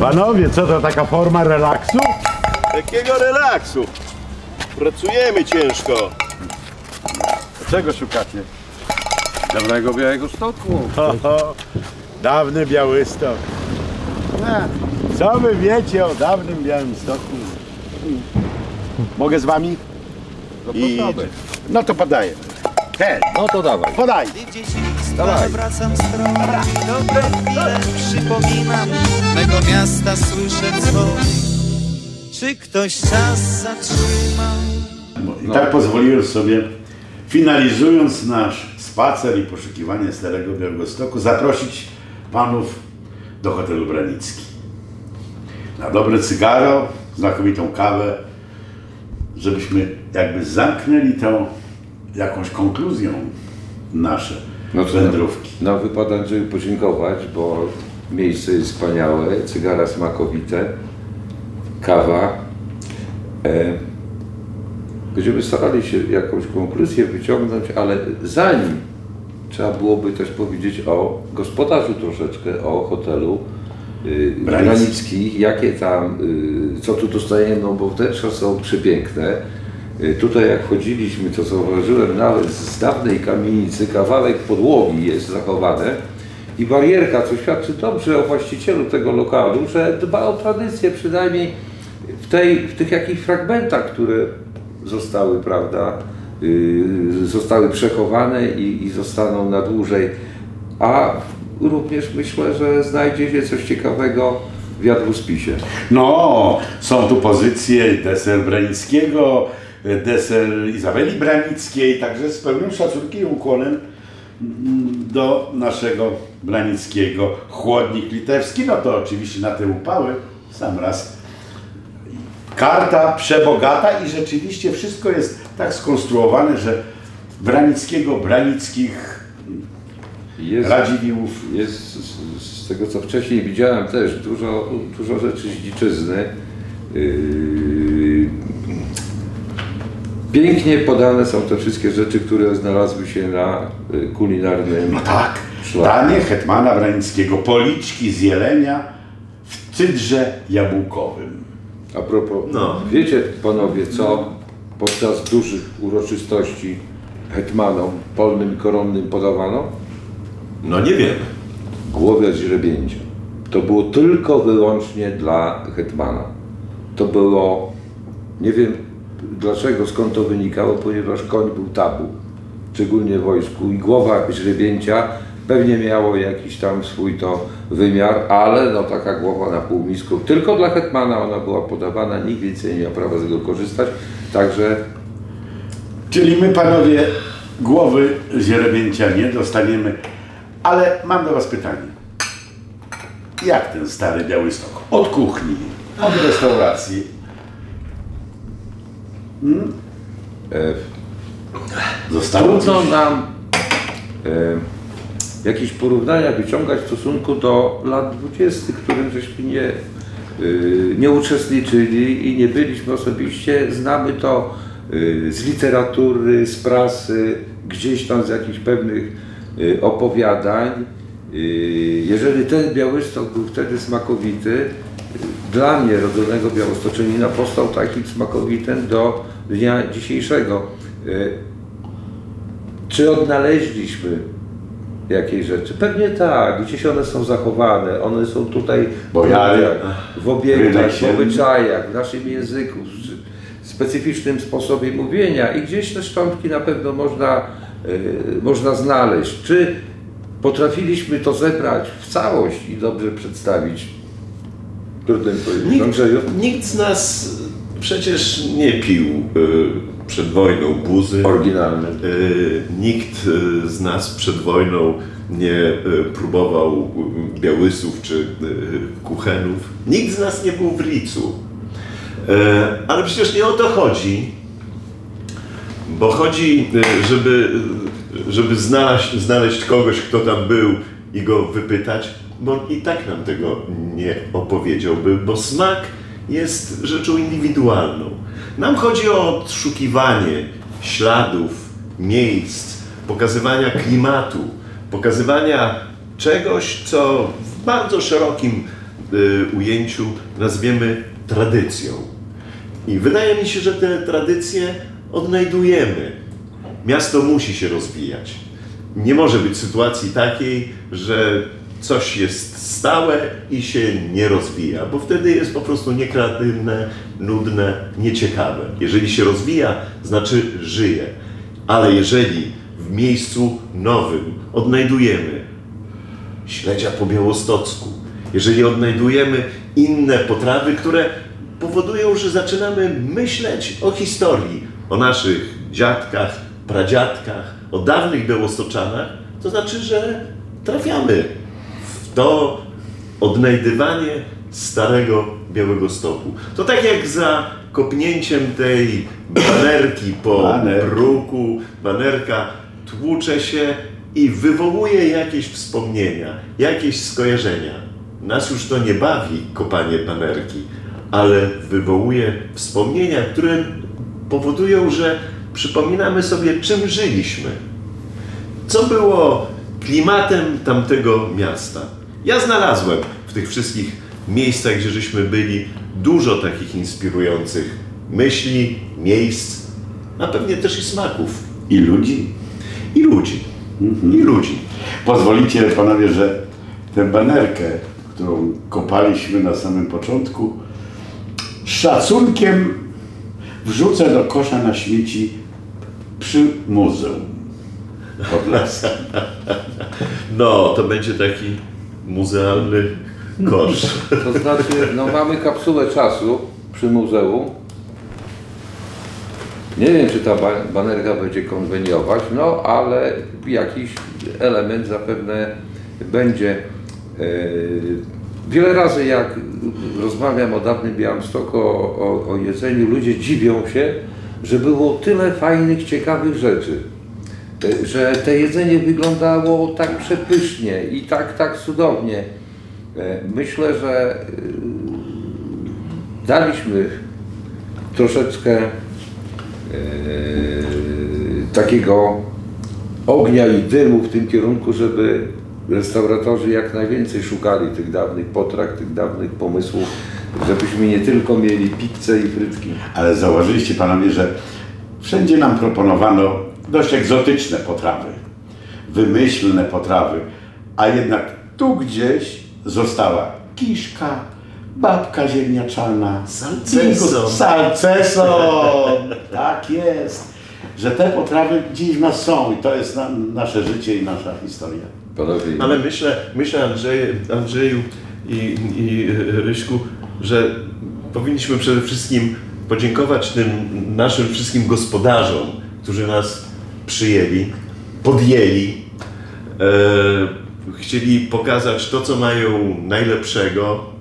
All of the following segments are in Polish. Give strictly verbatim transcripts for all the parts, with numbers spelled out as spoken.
Panowie, co to taka forma relaksu? Jakiego relaksu? Pracujemy ciężko. Czego szukacie? Dawnego Białegostoku. Ho, ho, dawny Białystok. A, co wy wiecie o dawnym Białymstoku? Mogę z wami? No, I... no to podaję. Hej, no to dawaj. podaj. Dawaj. Wracam z drogi, dobre chwile przypominam, mego miasta słyszę dzwon. Czy ktoś czas zatrzymał? I tak pozwoliłem sobie, finalizując nasz spacer i poszukiwanie Starego Białegostoku, zaprosić panów do hotelu Branicki. Na dobre cygaro, znakomitą kawę, żebyśmy jakby zamknęli tą jakąś konkluzją nasze No wędrówki. Nam wypada, Andrzeju, podziękować, bo miejsce jest wspaniałe, cygara smakowite, kawa. E, będziemy starali się jakąś konkluzję wyciągnąć, ale zanim trzeba byłoby też powiedzieć o gospodarzu troszeczkę, o hotelu y, Branickich, jakie tam, y, co tu dostajemy, no bo wnętrza są przepiękne. Y, tutaj jak chodziliśmy, to zauważyłem, nawet z dawnej kamienicy kawałek podłogi jest zachowany i barierka, co świadczy dobrze o właścicielu tego lokalu, że dba o tradycję, przynajmniej w, tej, w tych jakichś fragmentach, które zostały, prawda, yy, zostały przechowane i, i zostaną na dłużej. A również myślę, że znajdzie się coś ciekawego w jadłospisie. No, są tu pozycje deser Branickiego, deser Izabeli Branickiej, także z pełnym szacunkiem i ukłonem do naszego Branickiego. Chłodnik litewski, no to oczywiście na te upały sam raz. Karta przebogata i rzeczywiście wszystko jest tak skonstruowane, że Branickiego, Branickich, jest, Radziwiłłów. Jest z, z tego, co wcześniej widziałem, też dużo, dużo rzeczy z dziczyzny. Yy, pięknie podane są te wszystkie rzeczy, które znalazły się na kulinarnym No tak, szlaku. danie hetmana Branickiego, policzki z jelenia w cydrze jabłkowym. A propos, No. wiecie panowie, co podczas dużych uroczystości hetmanom polnym i koronnym podawano? No nie wiem. Głowę źrebięcia. To było tylko wyłącznie dla hetmana. To było, nie wiem dlaczego, skąd to wynikało, ponieważ koń był tabu, szczególnie w wojsku, i głowa źrebięcia pewnie miało jakiś tam swój to wymiar, ale no taka głowa na półmisku, tylko dla hetmana ona była podawana, nikt więcej nie miał prawa z tego korzystać, także... Czyli my, panowie, głowy źrebięcia nie dostaniemy, ale mam do was pytanie. Jak ten stary Białystok? Od kuchni, od restauracji. Hmm? E, Zostało trudno coś? nam e, jakieś porównania wyciągać w stosunku do lat dwudziestych, w którym żeśmy nie, y, nie uczestniczyli i nie byliśmy osobiście. Znamy to y, z literatury, z prasy, gdzieś tam z jakichś pewnych y, opowiadań. Y, jeżeli ten Białystok był wtedy smakowity, y, dla mnie, rodzonego białostoczanina, powstał takim smakowitym do dnia dzisiejszego. Y, czy odnaleźliśmy jakieś rzeczy? Pewnie tak, gdzieś one są zachowane, one są tutaj Bo ja, w obiektach, w się... obyczajach, w naszym języku, w specyficznym sposobie mówienia i gdzieś te szczątki na pewno można, yy, można znaleźć. Czy potrafiliśmy to zebrać w całość i dobrze przedstawić? Trudno mi powiedzieć. Andrzeju? Nikt z nas przecież nie pił y, przed wojną buzy. Oryginalny. Y, nikt y, z nas przed wojną nie y, próbował y, białysów czy y, kuchenów. Nikt z nas nie był w Licu. Y, ale przecież nie o to chodzi. Bo chodzi, y, żeby, y, żeby znaleźć, znaleźć kogoś, kto tam był i go wypytać, bo on i tak nam tego nie opowiedziałby, bo smak jest rzeczą indywidualną. Nam chodzi o odszukiwanie śladów, miejsc, pokazywania klimatu, pokazywania czegoś, co w bardzo szerokim ujęciu nazwiemy tradycją. I wydaje mi się, że te tradycje odnajdujemy. Miasto musi się rozwijać. Nie może być sytuacji takiej, że coś jest stałe i się nie rozwija, bo wtedy jest po prostu niekreatywne, nudne, nieciekawe. Jeżeli się rozwija, znaczy żyje. Ale jeżeli w miejscu nowym odnajdujemy śledzia po białostocku, jeżeli odnajdujemy inne potrawy, które powodują, że zaczynamy myśleć o historii, o naszych dziadkach, pradziadkach, o dawnych Białostoczanach, to znaczy, że trafiamy w to odnajdywanie starego Białegostoku. To tak jak za kopnięciem tej banerki po Banerki. bruku, banerka tłucze się i wywołuje jakieś wspomnienia, jakieś skojarzenia. Nas już to nie bawi, kopanie banerki, ale wywołuje wspomnienia, które powodują, że przypominamy sobie, czym żyliśmy. Co było klimatem tamtego miasta. Ja znalazłem w tych wszystkich miejscach, gdzie żeśmy byli, dużo takich inspirujących myśli, miejsc, a pewnie też i smaków. I ludzi. I ludzi. I ludzi. Pozwolicie panowie, że tę banerkę, którą kopaliśmy na samym początku, z szacunkiem wrzucę do kosza na śmieci przy Muzeum Podlaskim. No, to będzie taki muzealny kosz. To znaczy, no mamy kapsułę czasu przy muzeum. Nie wiem, czy ta ba- banerka będzie konweniować, no ale jakiś element zapewne będzie. Yy, wiele razy jak rozmawiam o dawnym Białymstoku, o, o, o jedzeniu, ludzie dziwią się, że było tyle fajnych, ciekawych rzeczy. Yy, że to jedzenie wyglądało tak przepysznie i tak, tak cudownie. Yy, myślę, że yy, daliśmy troszeczkę Yy, takiego ognia i dymu w tym kierunku, żeby restauratorzy jak najwięcej szukali tych dawnych potraw, tych dawnych pomysłów, żebyśmy nie tylko mieli pizzę i frytki. Ale zauważyliście panowie, że wszędzie nam proponowano dość egzotyczne potrawy, wymyślne potrawy, a jednak tu gdzieś została kiszka, babka ziemniaczana, Salceson. Salceson, tak jest, że te potrawy gdzieś w nas są i to jest na, nasze życie i nasza historia. Panowie, Ale myślę, myślę Andrzeju, Andrzeju i, i Ryśku, że powinniśmy przede wszystkim podziękować tym naszym wszystkim gospodarzom, którzy nas przyjęli, podjęli, e, chcieli pokazać to, co mają najlepszego,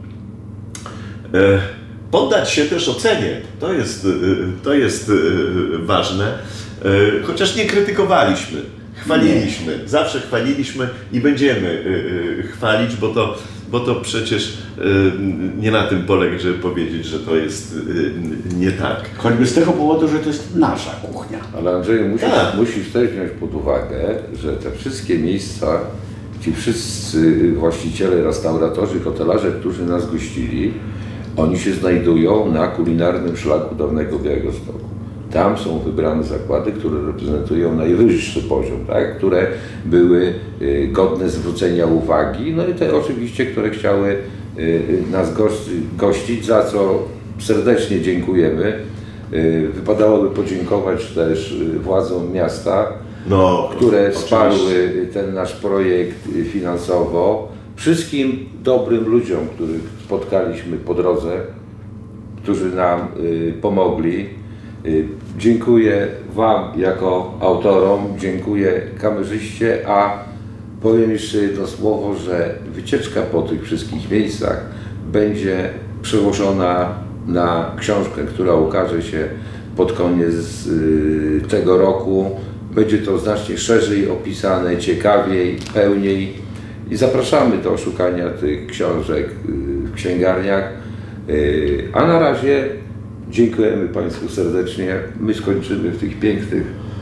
e, poddać się też ocenie. To jest, to jest ważne, e, chociaż nie krytykowaliśmy. Chwaliliśmy, nie. Zawsze chwaliliśmy i będziemy y, y, chwalić, bo to, bo to przecież y, nie na tym polega, żeby powiedzieć, że to jest y, nie tak. Choćby z tego powodu, że to jest nasza kuchnia. ale Andrzeju, musisz, Tak. musisz też wziąć pod uwagę, że te wszystkie miejsca, ci wszyscy właściciele, restauratorzy, hotelarze, którzy nas gościli, oni się znajdują na kulinarnym szlaku dawnego Białegostoku. Tam są wybrane zakłady, które reprezentują najwyższy poziom, tak? Które były y, godne zwrócenia uwagi, no i te oczywiście, które chciały y, nas gości, gościć, za co serdecznie dziękujemy. Y, wypadałoby podziękować też y, władzom miasta, No, które oczywiście. wsparły ten nasz projekt y, finansowo. Wszystkim dobrym ludziom, których spotkaliśmy po drodze, którzy nam y, pomogli. Dziękuję Wam jako autorom, dziękuję kamerzyście, a powiem jeszcze jedno słowo, że wycieczka po tych wszystkich miejscach będzie przełożona na książkę, która ukaże się pod koniec tego roku. Będzie to znacznie szerzej opisane, ciekawiej, pełniej i zapraszamy do szukania tych książek w księgarniach, a na razie dziękujemy Państwu serdecznie. My skończymy w tych pięknych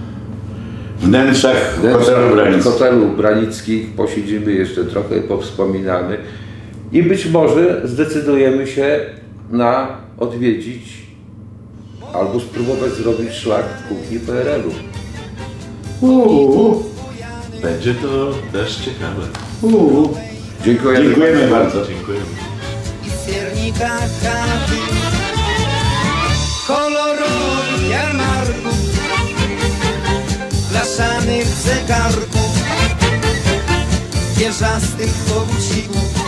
Wnętrzach hotelu wnętrzach Branickich. hotelu Branickich. Posiedzimy jeszcze trochę, powspominamy I być może zdecydujemy się na odwiedzić albo spróbować zrobić szlak kuchni P R L-u. Uuu, Będzie to też ciekawe. uuu. Dziękujemy. Dziękujemy bardzo. Dziękujemy. I w piernikach chaty kolorowych jarmarków, blaszanych zegarków, wieżastych powódzików.